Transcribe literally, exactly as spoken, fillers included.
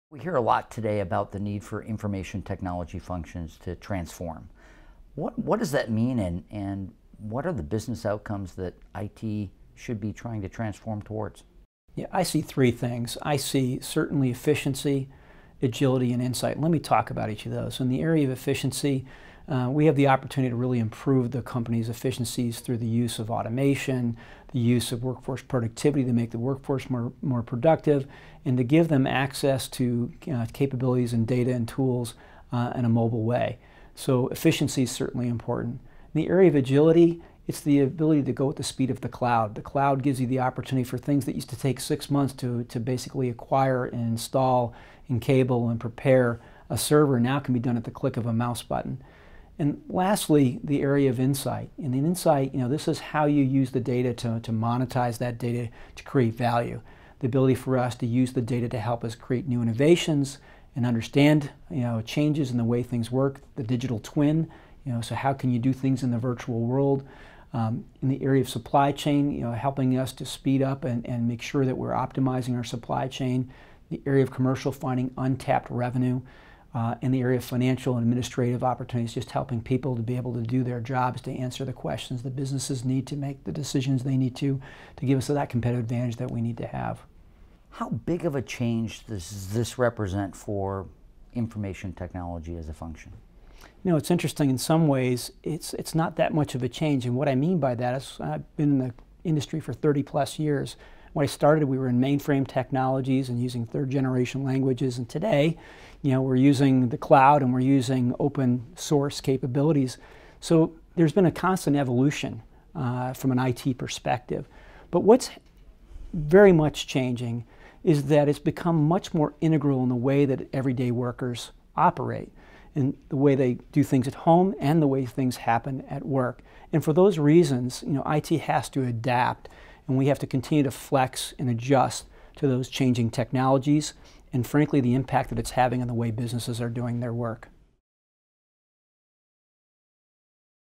We hear a lot today about the need for information technology functions to transform. What, what does that mean, and, and what are the business outcomes that I T should be trying to transform towards? Yeah, I see three things. I see certainly efficiency, agility, and insight. Let me talk about each of those. In the area of efficiency, uh, we have the opportunity to really improve the company's efficiencies through the use of automation, the use of workforce productivity to make the workforce more, more productive, and to give them access to uh, capabilities and data and tools uh, in a mobile way. So efficiency is certainly important. In the area of agility, it's the ability to go at the speed of the cloud. The cloud gives you the opportunity for things that used to take six months to, to basically acquire and install and cable and prepare a server now can be done at the click of a mouse button. And lastly, the area of insight. And in insight, you know, this is how you use the data to, to monetize that data to create value. The ability for us to use the data to help us create new innovations and understand, you know, changes in the way things work, the digital twin, you know, so how can you do things in the virtual world? Um, in the area of supply chain, you know, helping us to speed up and, and make sure that we're optimizing our supply chain. The area of commercial, finding untapped revenue. Uh, in the area of financial and administrative opportunities, just helping people to be able to do their jobs, to answer the questions that businesses need, to make the decisions they need to, to give us that competitive advantage that we need to have. How big of a change does this represent for information technology as a function? You know, it's interesting in some ways, it's, it's not that much of a change. And what I mean by that is I've been in the industry for thirty plus years. When I started, we were in mainframe technologies and using third generation languages. And today, you know, we're using the cloud and we're using open source capabilities. So there's been a constant evolution uh, from an I T perspective. But what's very much changing is that it's become much more integral in the way that everyday workers operate, in the way they do things at home and the way things happen at work. And for those reasons, you know, I T has to adapt, and we have to continue to flex and adjust to those changing technologies and, frankly, the impact that it's having on the way businesses are doing their work.